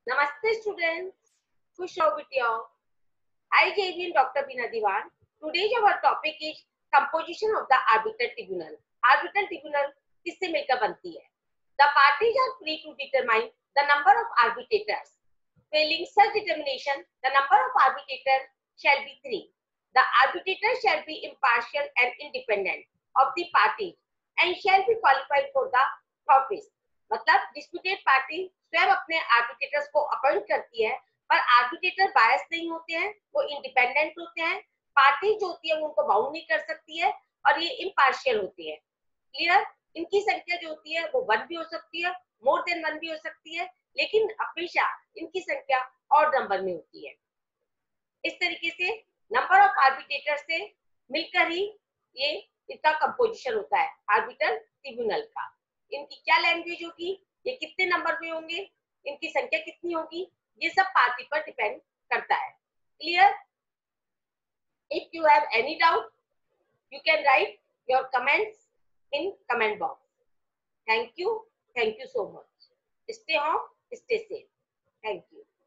Namaste students, खुश रहो बिटिया। I JVN Dr. Bina Diwan. Today our topic is composition of the arbitral tribunal. Arbitral tribunal किससे मिलकर बनती है? The parties are free to determine the number of arbitrators. Failing such determination, the number of arbitrators shall be 3. The arbitrator shall be impartial and independent of the parties and shall be qualified for the office. मतलब disputed party स्वयं अपने arbitrators को appoint करती है, पर arbitrator बायस नहीं होते हैं, वो इंडिपेंडेंट होते हैं। पार्टी जो होती है वो उनको बाउंड नहीं कर सकती है और ये इम्पार्शियल होती है। क्लियर? इनकी संख्या जो होती है वो 1 भी हो सकती है, मोर देन 1 भी हो सकती है, लेकिन हमेशा इनकी संख्या ऑड नंबर में होती है। इस तरीके से नंबर ऑफ आर्बिट्रेटर से मिलकर ही ये इसका कंपोजिशन होता है आर्बिट्रल ट्रिब्यूनल का। इनकी क्या लैंग्वेज होगी, ये कितने नंबर में होंगे, इनकी संख्या कितनी होगी, ये सब पार्टी पर डिपेंड करता है। Clear? If you have any doubt you can write your comments in comment box. Thank you so much. Stay home, stay safe. Thank you.